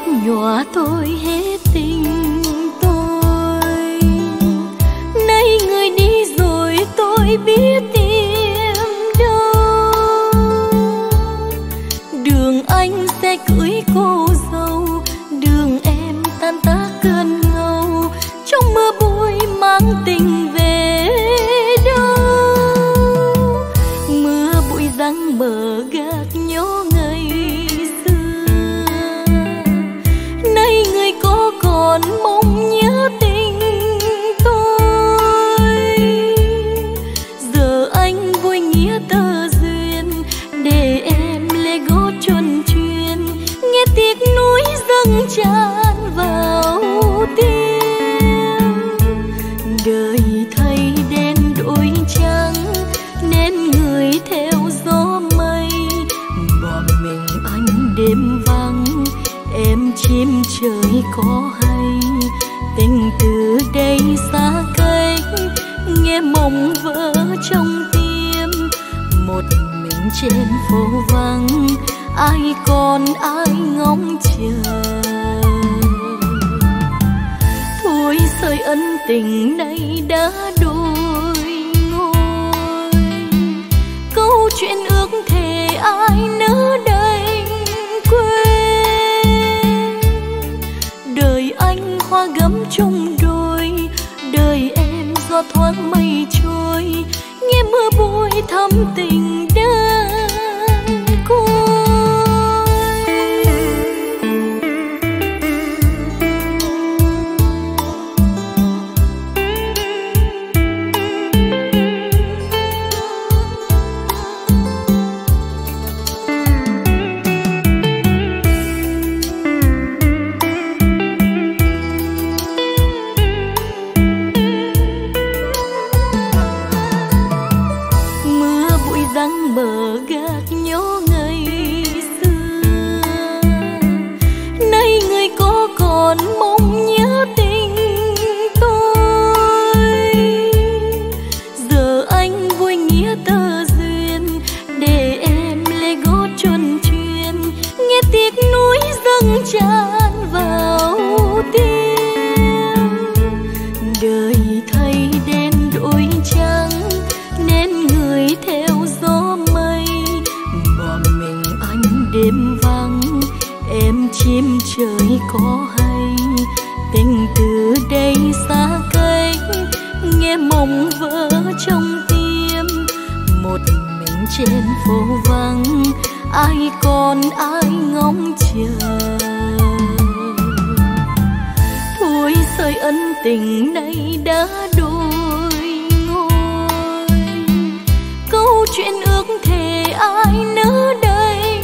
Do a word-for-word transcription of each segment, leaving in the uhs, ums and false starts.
nhòa tôi hết tình tôi. Nay người đi rồi tôi biết tìm đâu. Đường anh sẽ cưới cô dâu, đường em tan tác cơn ngâu. Trong mưa bụi mang tình về đâu. Mưa bụi răng bờ gạt nhớ ngày xưa. Nay người có còn mong nhớ tình tôi. Giờ anh vui nghĩa tơ duyên, để em lê gót chuồn chuyên. Nghe tiếc núi dâng tràn vào tim. Đời thay đen đổi trắng, nên người theo gió mây. Bỏ mình anh đêm vắng, em chim trời có hay. Tình từ đây xa cách, nghe mộng vỡ trong tim. Một mình trên phố vắng, ai còn ai ngóng chờ. Thôi sợi ân tình này đã đôi ngôi. Câu chuyện ước thề ai nỡ đành quên. Đời anh hoa gấm chung đôi, đời em gió thoáng mây trôi. Nghe mưa bụi thắm tình đơn côi. Bờ gạt nhớ ngày xưa. Nay người có còn mong nhớ tình tôi. Giờ anh vui nghĩa tơ duyên, để em lê gót chuồn chuyên. Nghe tiếc núi dâng tràn vào tim. Đời thay đen đổi trắng, nên người theo gió mây. Bỏ mình anh đêm vắng, em chim trời có hay. Tình từ đây xa cách, nghe mộng vỡ trong tim. Một mình trên phố vắng, ai còn ai ngóng chờ. Thôi sợi ân tình này đã đôi ngôi. Câu chuyện ước thề ai nỡ đành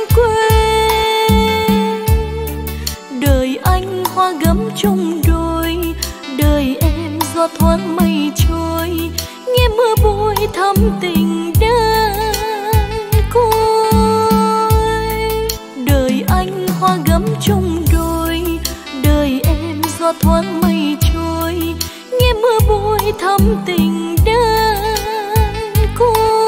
quên. Đời anh hoa gấm chung đôi, đời em gió thoáng mây trôi. Nghe mưa bụi thắm tình đơn côi. Đời anh hoa gấm chung đôi, đời em gió thoáng mây trôi. Nghe mưa bụi thắm tình đơn côi.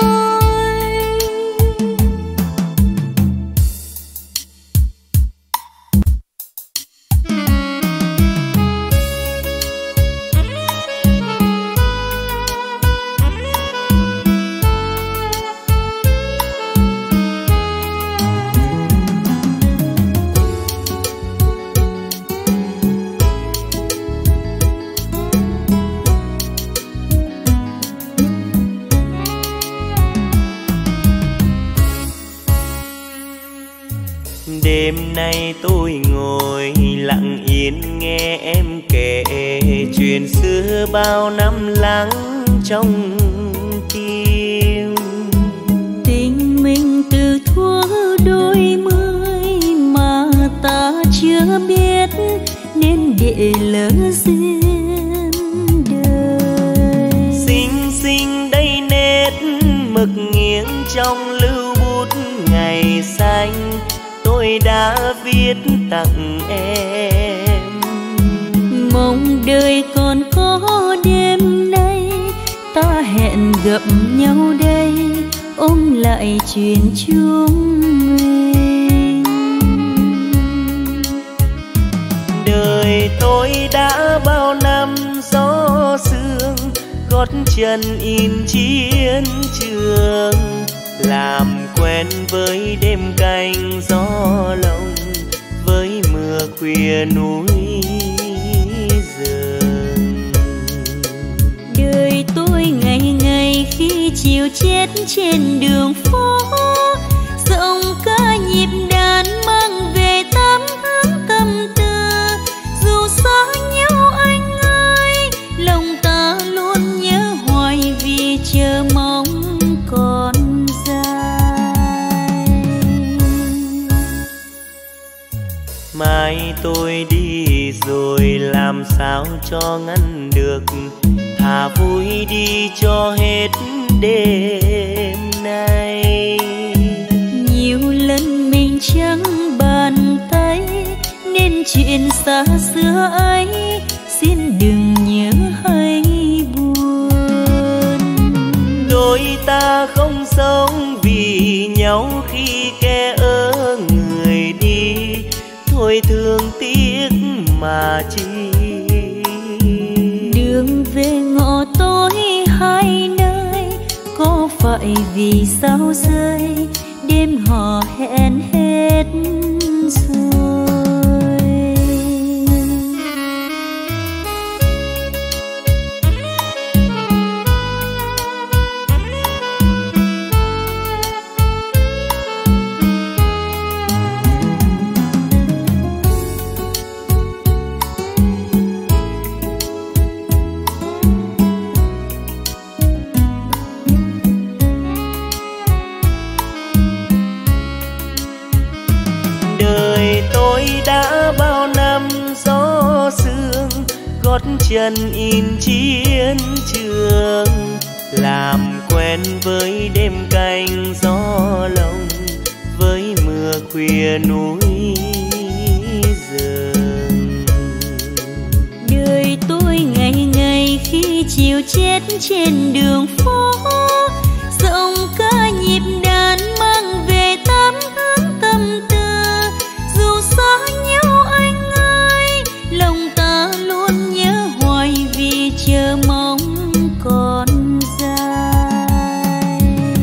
Đêm nay tôi ngồi lặng yên nghe em kể chuyện xưa bao năm lắng trong tim. Tình mình từ thuở đôi mươi mà ta chưa biết, nên để lỡ duyên đời. Xinh xinh đây nét mực nghiêng trong lưu bút ngày xanh, tôi đã viết tặng em. Mong đời còn có đêm nay, ta hẹn gặp nhau đây, ôm lại chuyện chúng mình. đã bao năm gió sương, gót chân in chiến trường. Làm quen với đêm canh gió lộng, với mưa khuya núi rừng. Đời tôi ngày ngày khi chiều chết trên đường phố, giọng ca nhịp đàn mang về tám hướng tâm tư. Dù xa nhau anh ơi, lòng ta luôn nhớ hoài vì chờ mong còn dài. Mai tôi đi rồi làm sao cho ngăn được, thà vui đi cho hết đêm nay. Nhiều lần mình chẳng bàn tay, nên chuyện xa xưa ấy xin đừng nhớ hay buồn. Đôi ta không sống vì nhau khi kẻ ở người đi, thôi thương tiếc mà chi. Đường về ngõ tối hai nơi, có phải vì sao rơi đêm hò hẹn hết rồi. Gót chân in chiến trường. Làm quen với đêm canh gió lộng, với mưa khuya núi rừng. Đời tôi ngày ngày khi chiều chết trên đường phố, giọng ca nhịp đàn mang về tám hướng tâm tư. Dù xa nhau anh ơi, lòng ta luôn nhớ hoài vì chờ mong còn dài.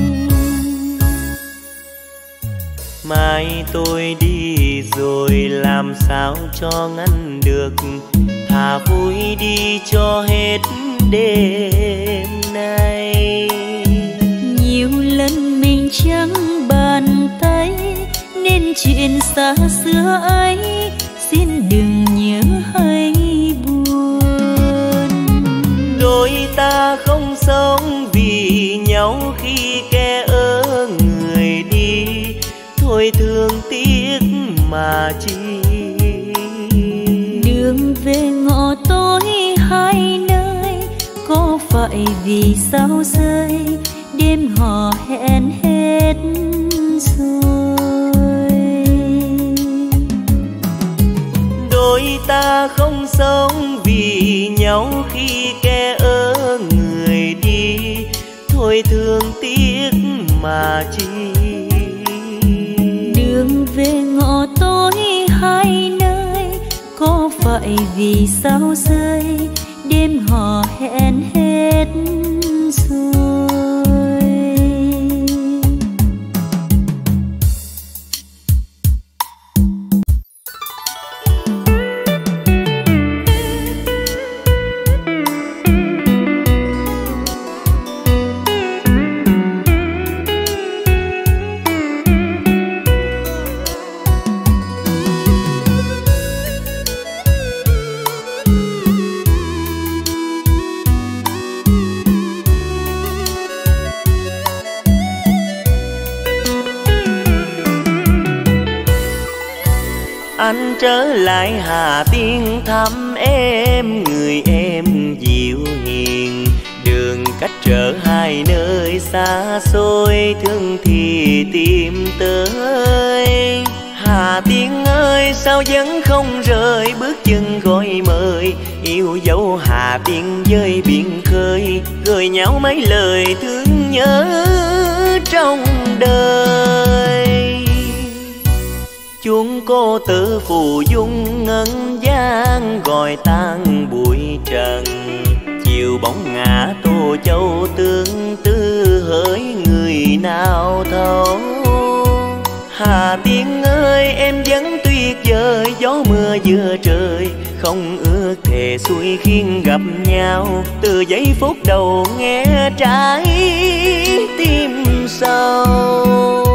Mai tôi đi rồi làm sao cho ngăn được, thà vui đi cho hết đêm nay. Nhiều lần mình chẳng bàn tay, nên chuyện xa xưa ấy xin đừng nhớ hay buồn. Đôi ta không sống vì nhau khi kẻ ở người đi, thôi thương tiếc mà chi. Đường về ngõ tối hai nơi, có phải vì sao rơi đêm hò hẹn hết rồi. Đôi ta không sống vì nhau khi kẻ ở người đi, thôi thương tiếc mà chi. Đường về ngõ tối hai nơi, có phải vì sao rơi đêm hò hẹn hết rồi. Anh trở lại Hà Tiên thăm em, người em dịu hiền. Đường cách trở hai nơi xa xôi, thương thì tìm tới. Hà Tiên ơi sao vẫn không rời, bước chân gọi mời. Yêu dấu Hà Tiên với biển khơi, gửi nhau mấy lời thương nhớ trong đời. Chuông cô tử phù dung ngân gian gọi tan bụi trần. Chiều bóng ngã Tô Châu tương tư hỡi người nào thấu. Hà Tiên ơi em vẫn tuyệt vời, gió mưa giữa trời không ước thề xuôi khiến gặp nhau. Từ giây phút đầu nghe trái tim sâu.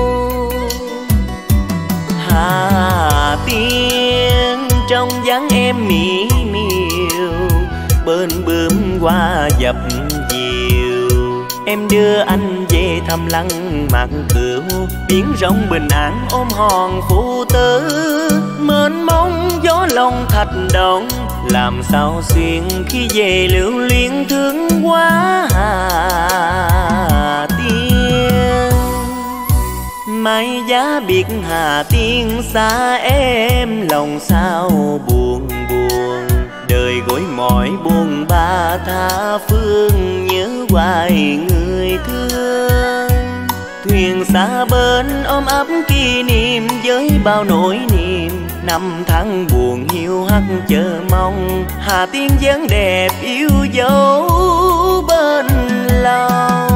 Hà Tiên trong dáng em mỹ miều, bên bướm hoa dập dìu. Em đưa anh về thăm lăng Mạc Cửu, biển rộng bình an ôm hòn phụ tử. Mênh mông gió lòng thạch động, làm sao xuyên khi về lưu luyến thương quá Hà Tiên. Mai giá biệt Hà Tiên xa em, lòng sao buồn buồn. Đời gối mỏi buồn ba tha phương, nhớ hoài người thương. Thuyền xa bên ôm ấp kỷ niệm với bao nỗi niềm. Năm tháng buồn hiu hắt chờ mong, Hà Tiên dáng đẹp yêu dấu bên lòng.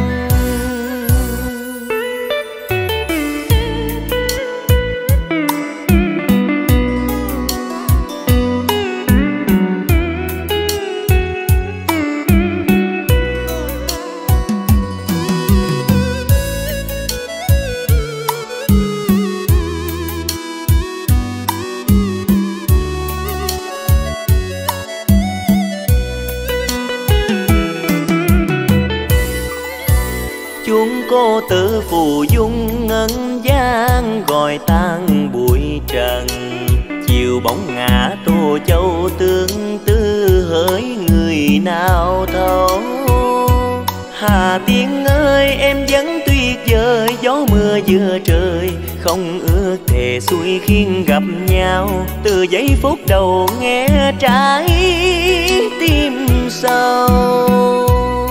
Cô tử phù dung ngân gian gọi tan bụi trần. Chiều bóng ngã Tô Châu tương tư hỡi người nào thấu. Hà Tiên ơi em vẫn tuyệt vời, gió mưa giữa trời không ước thề xuôi khiến gặp nhau. Từ giây phút đầu nghe trái tim sâu.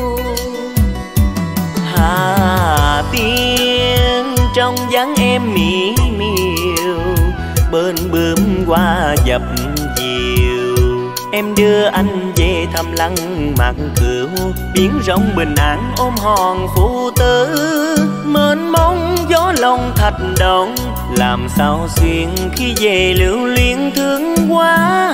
Hà Tiên trong dáng em mỹ miều, bên bướm hoa dập dìu. Em đưa anh về thăm lăng Mạc Cửu, biển rộng bình an ôm hòn phụ tử. Mênh mông gió lòng thạch động, làm sao xuyên khi về lưu luyến thương quá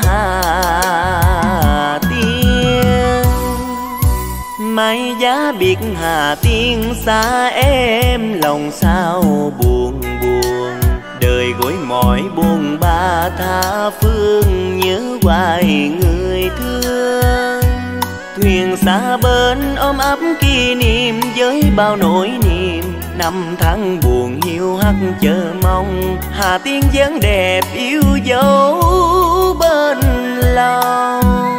Hà Tiên. Mai giá biệt Hà Tiên xa em, lòng sao buồn buồn. Đời gối mỏi buồn ba tha phương, nhớ hoài người thương. Thuyền xa bên ôm ấp kỷ niệm với bao nỗi niềm. Năm tháng buồn hiu hắt chờ mong, Hà Tiên dáng đẹp yêu dấu bên lòng.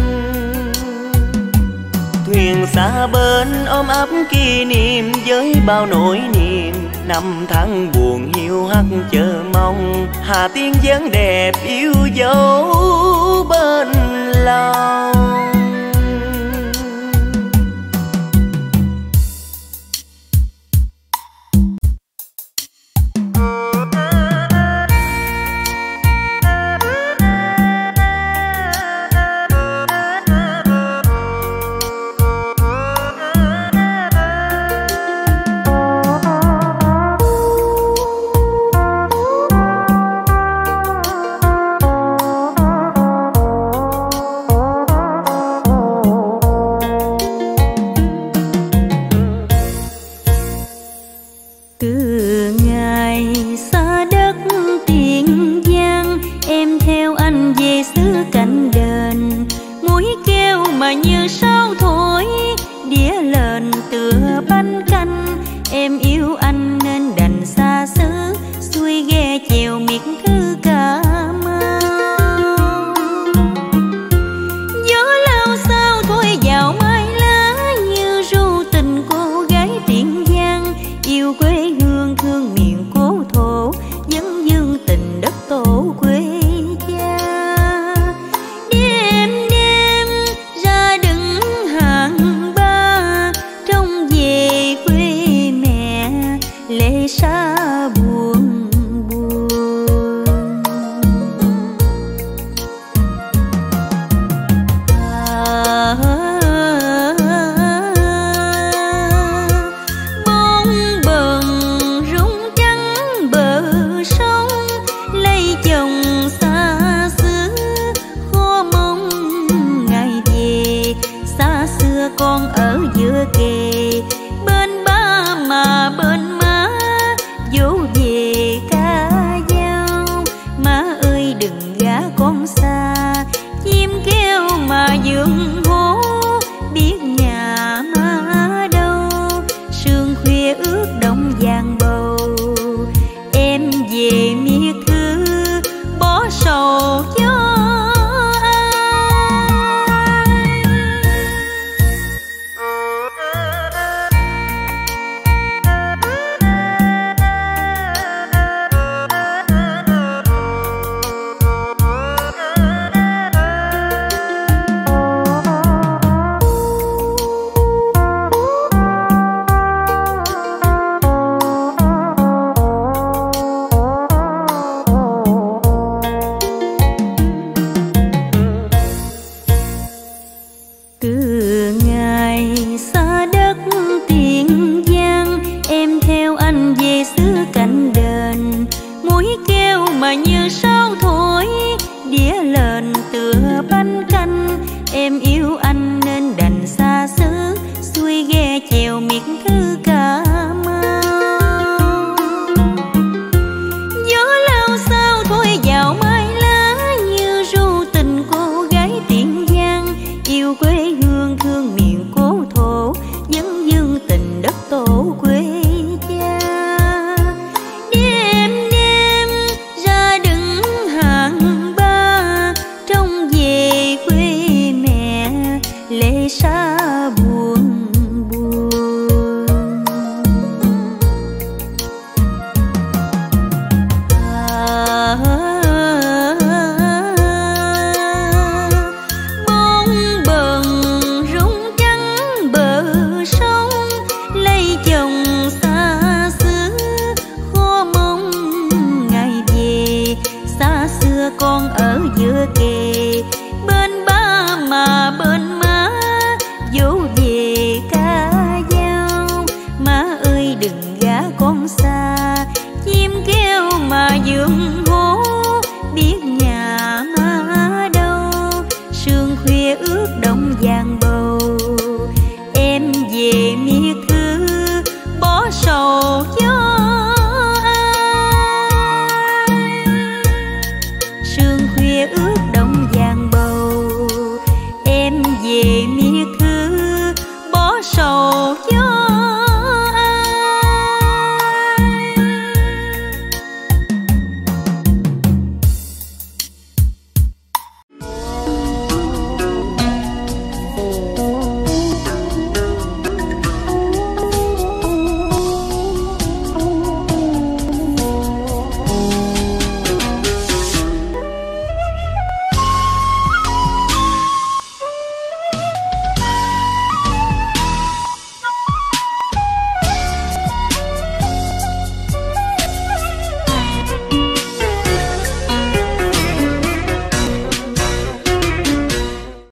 Thuyền xa bên ôm ấp kỷ niệm với bao nỗi niềm. Năm tháng buồn hiu hắt chờ mong, Hà Tiên dáng đẹp yêu dấu bên lòng. Quê mẹ em yêu anh nên đành xa xứ, xuôi ghe chèo miệt thư Cà Mau. Gió lao sao thôi vào mai lá, như ru tình cô gái Tiền Giang. Yêu quê hương thương miền cố thổ, vẫn dương tình đất tổ quê cha. Đêm đêm ra đứng hàng ba, trông về quê mẹ lệ xa buồn buồn. À, bóng bần rung trắng bờ sông, lấy chồng xa xứ khó mong ngày về. Xa xưa con ở giữa kề, bên ba mà bên má, dỗ về ca dao. Má ơi đừng gả con xa, chim kêu mà giường hố, biết nhà má đâu. Sương khuya ướt đông vàng bầu, em về miệt thư bỏ sầu cho ai. Sương khuya ướt